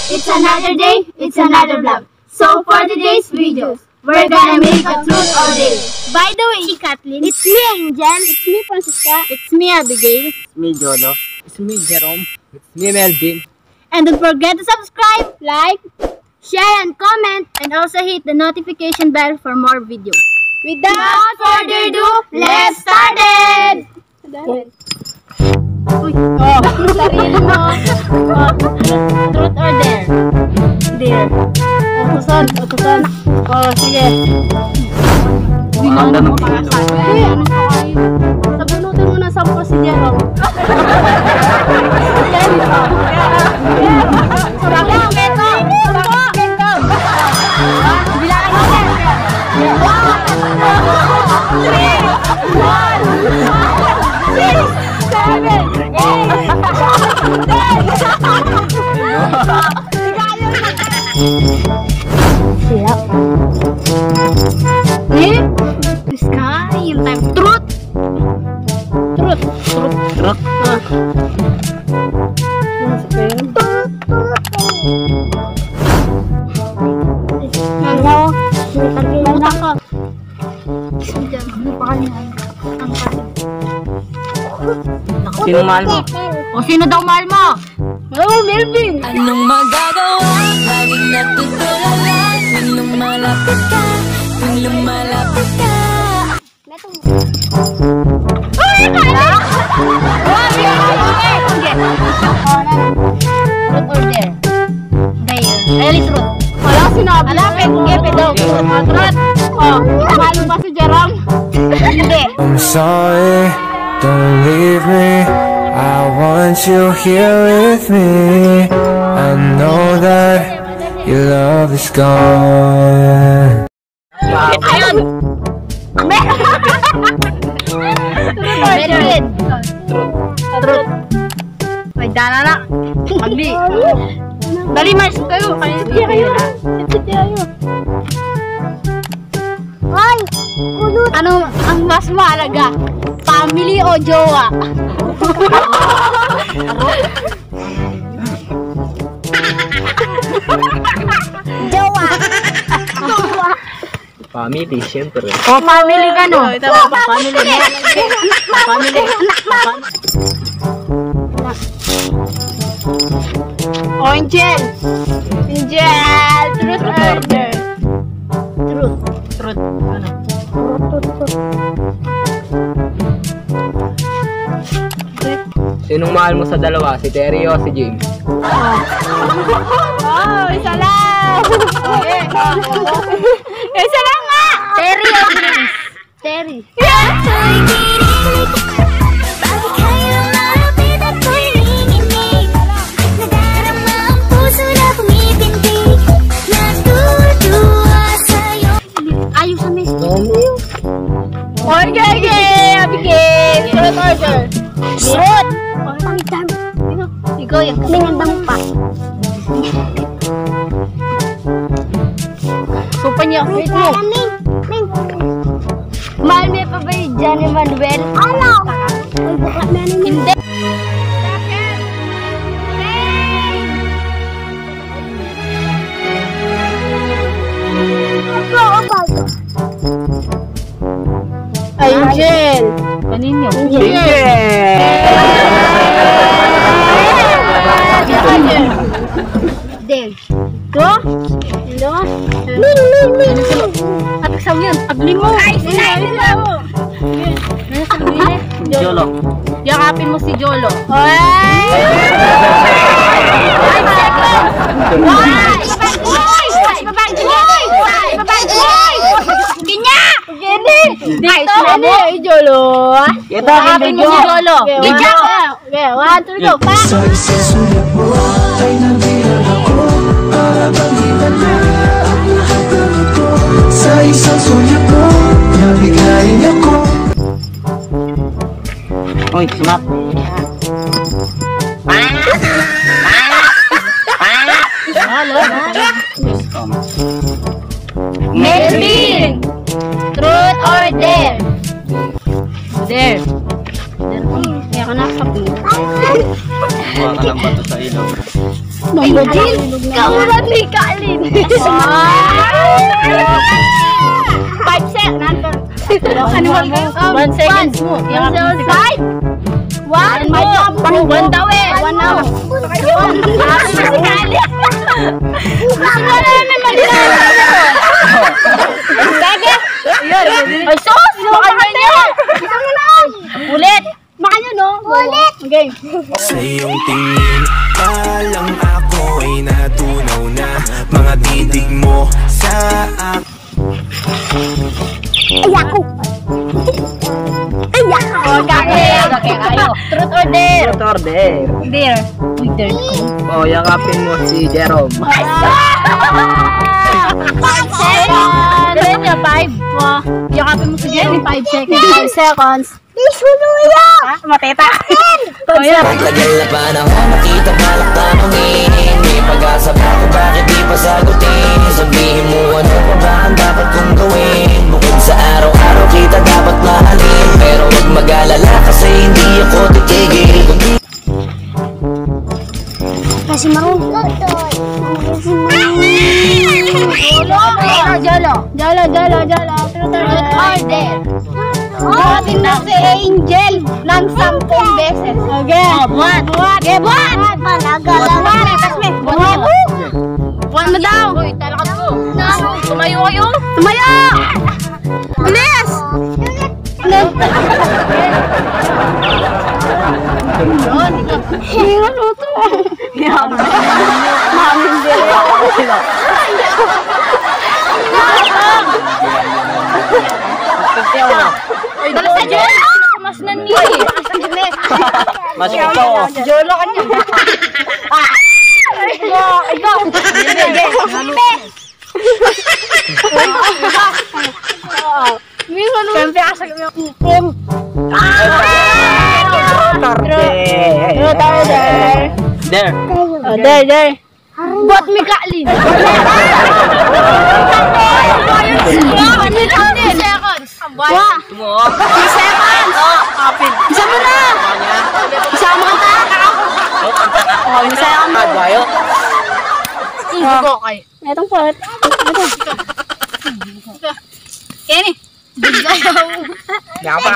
It's another day, it's another vlog. So for today's videos, we're gonna make a truth or dare. By the way, Kathleen, it's me Angel, it's me Francisca, it's me Abigail, It's me Jolo. It's me Jerome. It's me Melvin. and don't forget to subscribe, like, share and comment, and also hit the notification bell for more videos. Without further ado, let's start it! Uy, sarili mo. Truth or dare? Dare. Utusan. Sige. Maganda ng para sa akin. Sabunutin mo na 10 si Jerome. Yung time. Truth. Sino mahal mo? O sino daw mahal mo? Oh, Melvin! Anong magagawa? Laging natutulala. Tuwing lumalapit ka. Tuwing lumalapit ka. Truth or dare? Really truth. Wala sinabi. Gepe daw. Truth. Mahal mo ba si Jerome? Hindi. I'm sorry, don't leave me. I want you here with me. I know that your love is gone. Ayun! Melvin! Truth. May dana na. Pagdi. Dali, Mars. Kayo. Kayo. Ay! Ano ang mas mahalaga? Family o jowa? Jowa! Family, siyempre. O, family ka no? Family. O, Angel! Truth or dare? Truth. Ano? Sinong mahal mo sa dalawa? Si Terry o si James? Isa lang! Isa lang nga! Terry o James? Terry. Bakit kayo malapit at ako'y nanginginig? Nadarama ang puso na pumipintig. Natutuwa sa'yo. Ayos sa miss. Okay. Abigail! Truth or dare? Truth! Ikaw yung kasingandang pa. Supan niya. Wait mo. Mahal mo pa ba yung John Emmanuel? Ano? Hindi. Angel! Kanino? Del. Ito? Atak sa yun. Agli mo. Ay, sila mo. Jolo. Yakapin mo si Jolo. Ay! Dito, ano yung Jolo? Yakapin mo si Jolo. Okay, 1, 2, 3, 4. Sa isang sulat mo ay nandiyan ako para pangitan na ang lahat ng ito. Sa isang sulat mo nabigayin ako. Uy, snap. Melvin! Truth or dare? Dare. Kaya ka nakasapin. Kuha ka ng bato sa ilaw. Mambo Jill. Kauran ni Kalin. 5 seconds. Ano ba? 1 second mo. Yung 5. 1 daw eh. 1 now. Si Kalin. Gusto mo na naman Sige. Ay, sus! Baka niya. Gusto mo na. Ulit. Baka niya, no? Ulit. Okay. Sa iyong tingin palang ako ay natunaw na. Mga titig mo sa akin. Ayako. Okay, ayo. Truth or dare? Truth or dare? Dare. Dare ko. O, yakapin mo si Jerome. 5 seconds. Dare niya, 5. Yakapin mo si Jerome, 5 seconds. 5 seconds. Isunuya! Mateta. Tagal na panahon, nakita balak tanongin. May pag-asa ba kung bakit di pa sagutin? Sabihin mo ano pa ba ang dapat kong gawin? Bukod sa araw-araw kita dapat mahalin. Pero huwag mag-alala kasi hindi ako titigil. Kasi marunong. Jolo. Truth or dare? Buhatin na si Angel ng 10 beses. Okay. Buhat. Buhat mo daw. Uy, talakas ko. Tumayo kayo. Tumayo! Bilis! Hingan mo ito. Mamin din. Dala sa Jolo! Mas nanili. Mas ikaw. Jolo ka niya. Ikaw. Siyempre ka sa itim. Dare. Buat mi Kalin. 10 seconds. 3 seconds. Isa mo na. Isama ka ta. Isa ka mo. Okay. Etong part. Kenny. Bigay. Yapa.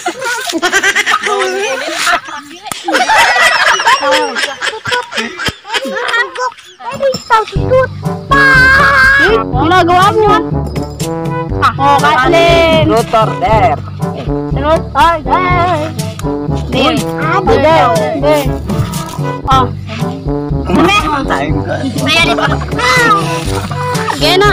Ginagawa mo. Kalin. Truth or dare? Truth or dare? Dare. Gena.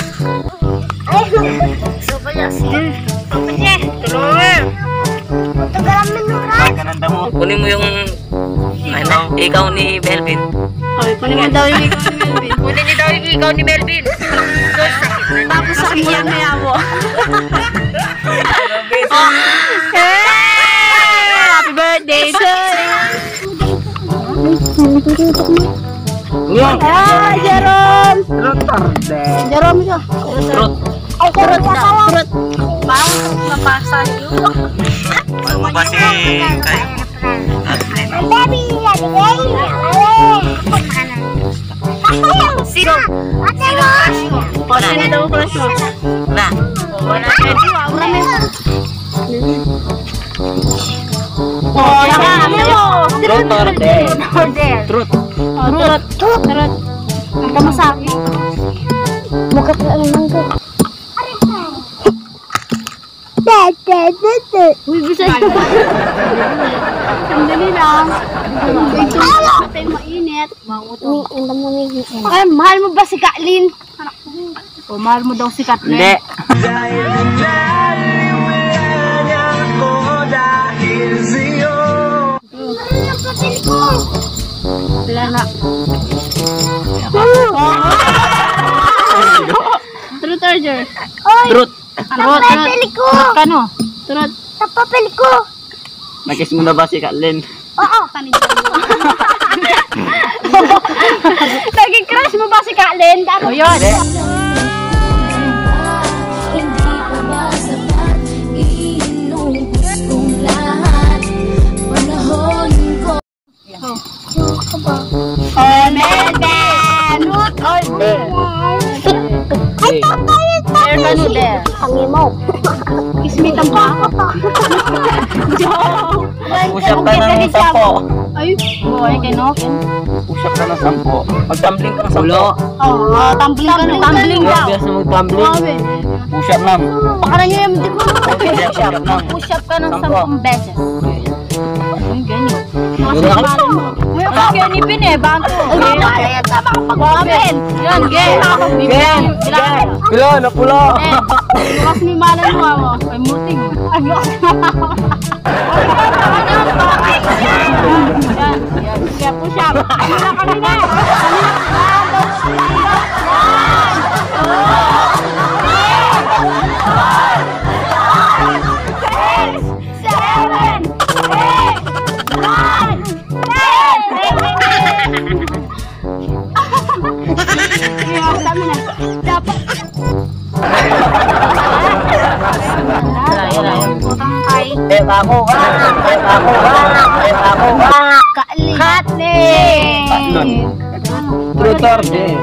Kunin mo yung ikaw ni Melvin. Kunin mo daw yung ikaw ni Melvin. Kunin niyo daw yung ikaw ni Melvin. Tapos sa kanya mo. Happy birthday to you. Jerome. Truth or dare? Jerome siya. Truth. Truth. Bawang mapasa niyo. Ano mo ba si kayo? Sino? Sino daw crush mo? Na. Wala na. Truth or dare? Truth. Truth. Ang kamasaki. Mukha pala ng mangga. Uy, bisa ito. Sandali lang. Ito, natin mainit. Ay, mahal mo ba si Kalin? O, mahal mo daw si Katlin? Hindi. Wala na. Truth or dare? Truth. Truth. Kano? Truth. Tapapel ko. Nag-kiss mo na ba si Kalin? Oo. Naging crush mo ba si Kalin? O yun. Hindi pa ba sapat? Iinubos kong lahat. Panahon ko. Amen. There ka no, there. Pangimaw. Kismitan pa. Push-up ka ng 10. Ay, boy, kano? Push-up ka ng 10. Mag-tumbling ka ng 10. Oo, tumbling ka ng tumbling daw. Biasa mag-tumbling. Push-up lang. Pakara niyo yung dito. Push-up lang. Push-up ka ng 10 beses. Ang ganyan. Ang ganyan eh, banto. Okay, tama ka pag-open. Yan, gen. Pula, napula. Bukas ni Malan mo, ay muting. Yan. Kaya push-up. Wala ka rin eh. Truth or dare?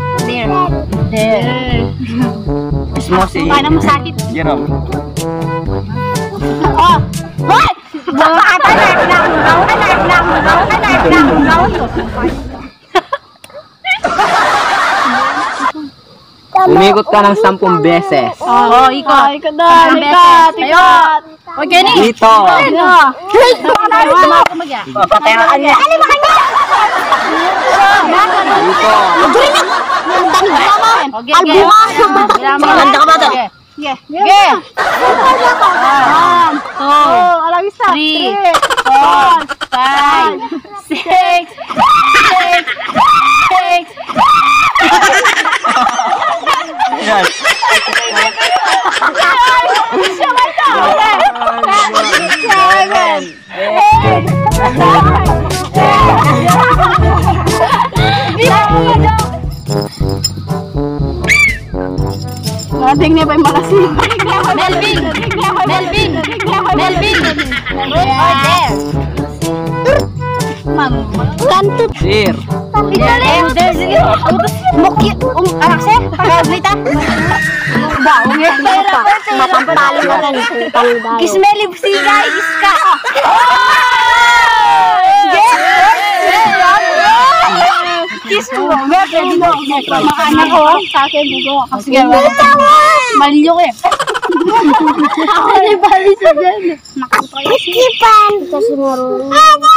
There. Ismosi. Paano mo sakit? Jerome. Oh! Hoy! Umikot ka ng 10 beses. Oo, ikot. Ikat. Huwag yan eh. Dito. Papatayan niya. Dito. Maganda ka ba ito? Sige. 1, 2, 3, 4, 5, 6, 6. Yan. Nating niya pa yung malasin. Melvin! Truth or dare? Kantot. Dare. Arakse? Pagkaglita? Mapampalo ka rin. Kismeli siga, iska. Kiss mo. Maanak ko. Sa akin mo. Sige. Malyo eh. Ako ni bali sa dyan. Ikipan. Kasi marunong.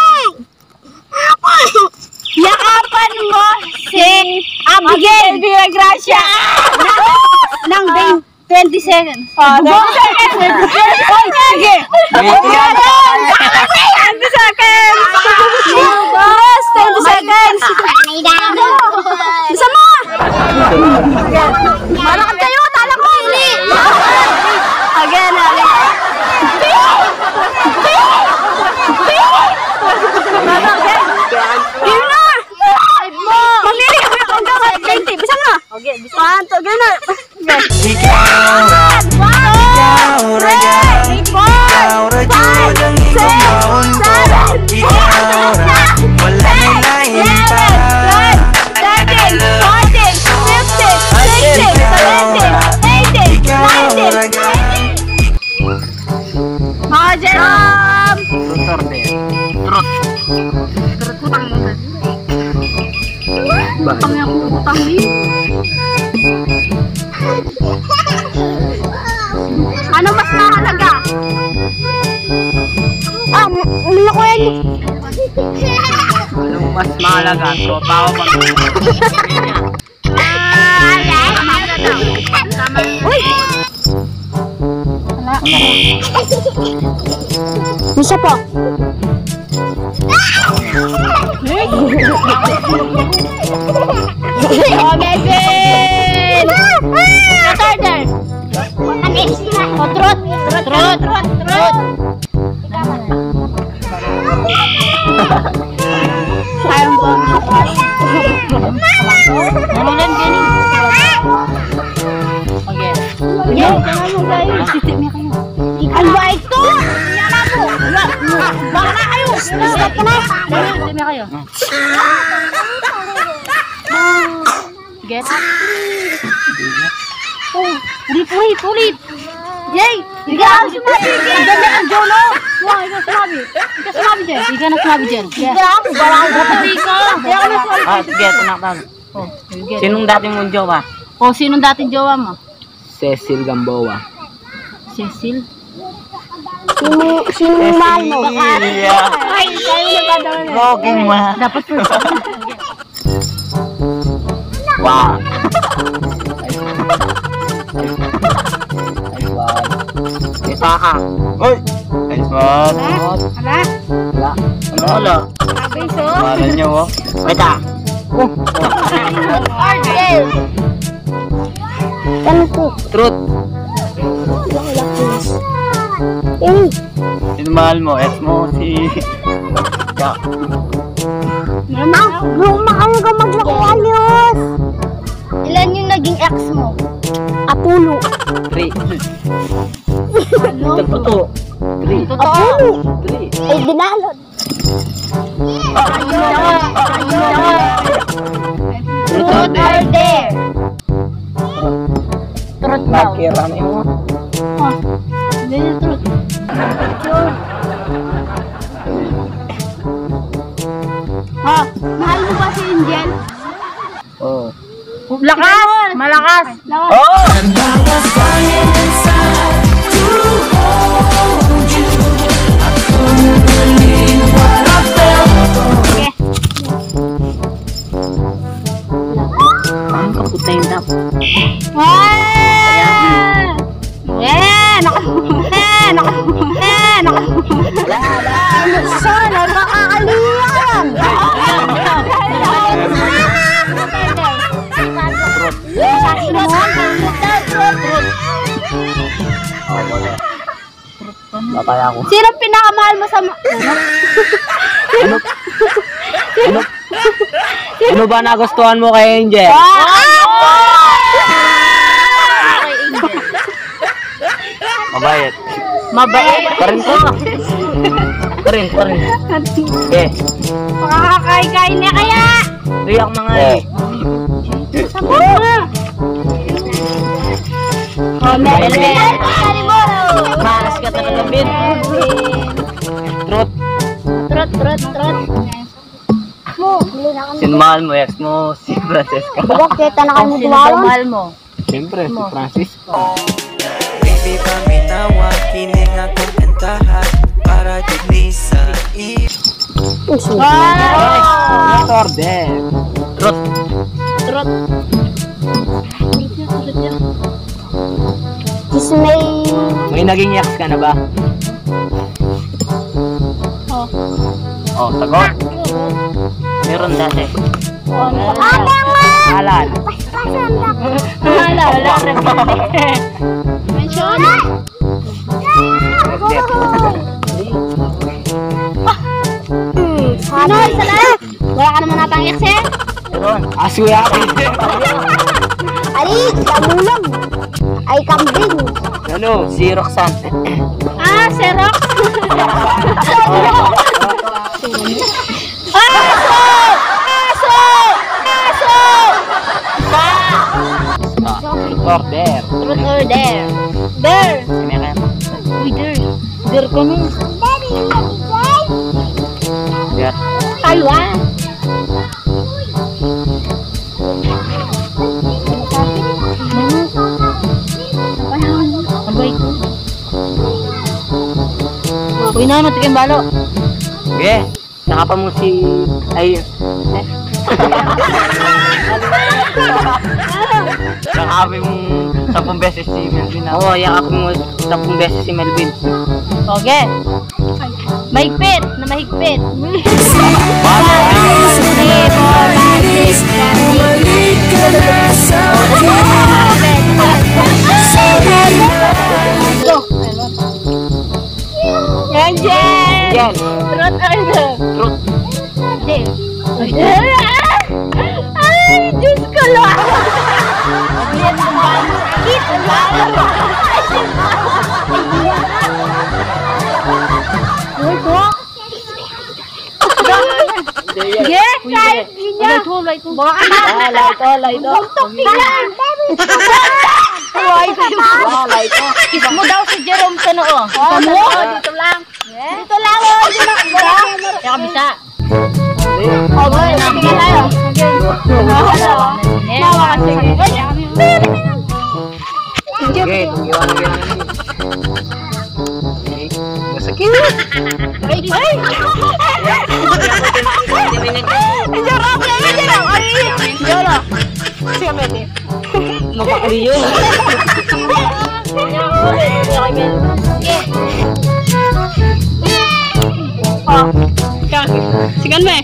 Yakapan mo si Abigail Villagracia ng 20 seconds. 20 seconds. Oy, sige. 20 seconds. 20 seconds. Isa mo. Malakad kayo. Tala ko. Hindi. Again. Truth or dare? Ano mas mahalaga? Ulo ko yan. Anong mas mahalaga? Tropa o pang... Uy! Isa po. Oh, Melvin! Recorder! Oh, truth! Sayang po. Namulan ka ni. Okay. Ano ba ito? Baka na kayo! Stop ka na! Stop na kayo. get? Oh, ulit. Jay! Hindi ka sumabi! Ang Jolo! Wah, hindi ka sumabi. Hindi ka sumabi, Jen. Hindi ako, Hindi ka. Sige, tinaktan. Sinong dating mong jowa? Sinong dating jowa mo? Cecil Gamboa. Cecil? Sino mahal mo? Ay, kayo na ba daw? Okay, ma. Dapat first. Wow. Isa ka. Uy! Nice one. Ala? Wala. Sabi so? Mahal niyo, oh. Wait ah. Ardel! Ano po? Truth. Sino mahal mo? Ex mo, si... Ka. Mahal ka maglakualyos. Ilan yung naging ex mo? Apulo. 3. Totoo. 3. Apulo. 3. Ay, dinalon. Truth or dare? Dare! Truth daw. Nakirami mo. Truth. Mahal mo ba si Angel? Oh. Lakas! Malakas! Oh! Ang kaputa yung tap. Sana makakaliyan. Bakay ako. Sino pinakamahal mo sa... Ano ba nagustuhan mo kay Angel? Mabayat. Mabait. Parin ko. Parin. Eh, Makakakain niya kaya. riyak mga eh. Melvin. Maras ka talaga, Bin. Truth. Sino mahal mo? Ex mo, si Francesca. Bakit kita na kayo Sino magwawan? daw mahal mo? Siyempre, si Francis. Baby, paminawa, kining akong kantahan para din sa Truth or dare? Truth. Gusto may... May naging ex ka na ba? Oh, sagot. Meron dati. Ate nga! Alan. Wala rin. Mention? Ano? Isa lang? Wala ka naman natang ex eh? Meron. Asuyaki. Ali, kamulang. Ay, kambing. Ano? Si Roxanne. Xerox? Truth or dare? Truth or dare? Dare! Sino kaya? Uy, dare. Dare ka nun. Dare. Kalwa. Abay ko. Uy, nanot kayong balo. Sige. Saka pa mo si... Ay... Nakakapi mo 10 beses si Melvin. Oo, yakapin mo 10 beses si Melvin. Okay. Mahigpit na mahigpit. Angel! Yan. Truth or dare? Truth. Dare. Ay, Diyos ko lang. Yan ang bakit. Sige, kahit niya. Kiss mo daw si Jerome sa noo. Dito lang. Dito lang. Kaya kabisa. Sige tayo. Okay, iwan ko yan. Masakit. Mapakaliyo. Sigan mo eh.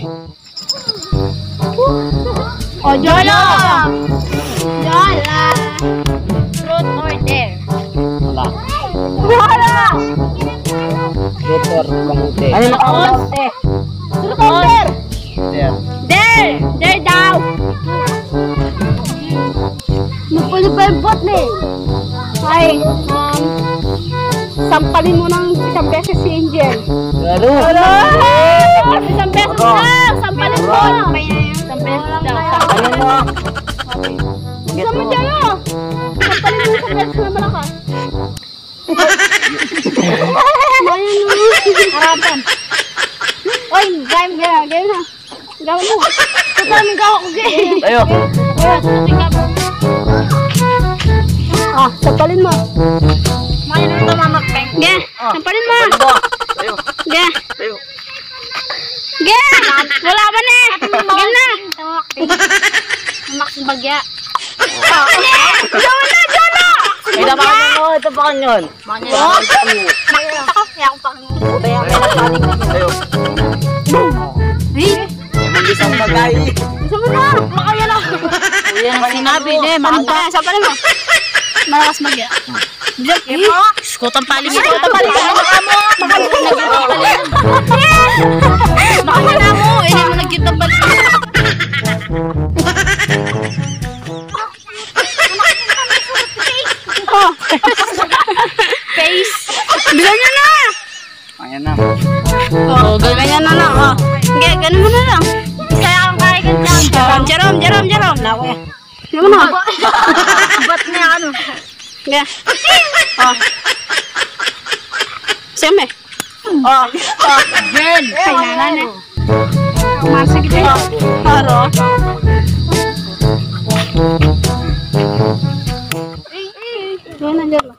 Oh, Jolo! Jola! Truth or dare? Jola! Motor, kamuti. Ano na kamuti? Truth or dare? There. Dare! Dare daw! Napuli pa yung bot eh. Ay, sampalin mo ng isang beses si Angel. Laro. Isang beses lang! Sampalin mo! Isang beses lang. Ano mo? Isang mo dyan o! Sampalin mo isang beses na malakas. Harapan. Oy, game na. Gawin mo. Ito namin gawa ko game. Tayo. Sampalin mo. Mayan ito mamakpeng. Ge, sampalin mo. Tayo. Ge. Tayo. Ge! Wala ba na? Ge na. Mamak sa bagya. Jola! Jola! Ay, tapakan mo. Tapakan yun. Tayo. Isang bagay. Gusto mo na. Makaya na. Yan ang sinabi niya. Makanta. Sampalin mo. Malakas bagya. Skutang pali mo. Makaya na mo. Hindi mo nagkita balik. Face. Bilan niya na. Ayan na. Ganyan na lang. Ganun mo na lang. Kaya kang kaya ka dyan. Jerome. Naku yan. Ano mo na? Ba't na yan ano? Nga. Siyempre. Jen. Kailangan eh. Masig din. Paro. Ganyan lang.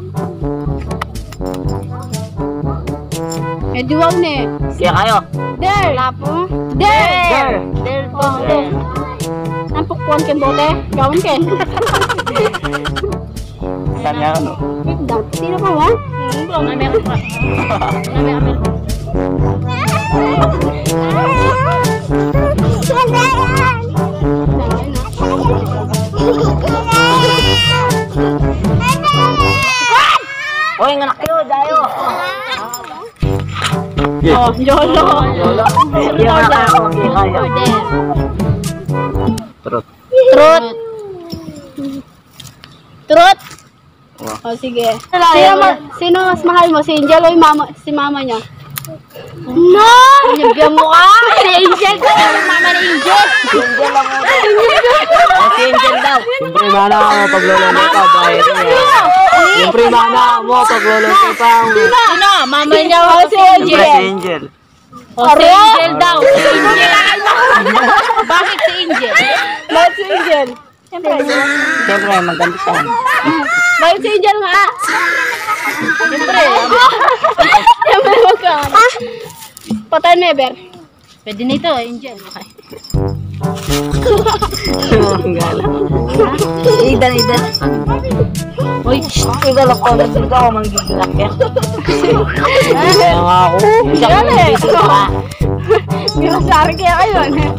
Diwaw ne. Siya kayo. Der. Lapo. Der. Der po. Nampukpuan ken bote. Gawin ken. Saan yan, ano? Dati na pa ba? Meron pa. Oy, nganak kayo. Dayo. Jolo. Hindi nga kayo. Truth. Truth. Sige. Sino mas mahal mo? Si Angel o si mama niya? No! Nabigyan mo ka! Si Angel ko! Mama ni Angel! Si Angel daw. Siyempre, mana mo paglulunod ka. Dahil niya. Siyempre, mana mo paglulunod ka. Sino? Mama niya o si Angel? Si Angel. O si Angel daw. Si Angel. Bakit si Angel? Bakit si Angel? Siyempre, maganda siya. Bakit si Angel nga? Siyempre wag ka. Patay never. Pwede nito, Angel. Okay. Idan. Uy, idal ako. Nagsil ka ako manggigilak yan. Kaya nga ako. Ginasari kaya kayo.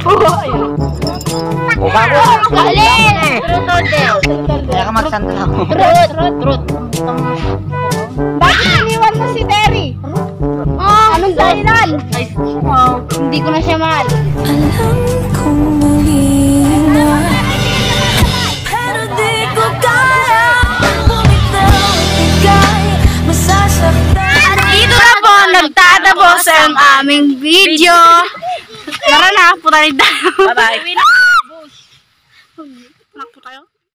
Alin! Kaya ka magsanta ako. Truth. Bakit iniwan mo si Terry? Anong dahilan? Hindi ko na siya mahal. Alam kong muli na, pero di ko kaya bumitaw, ika'y masasaktan. Dito na po nagtatapos ang aming video. Tara na! na. Punta rin tayo. Bye-bye. Nakpo tayo.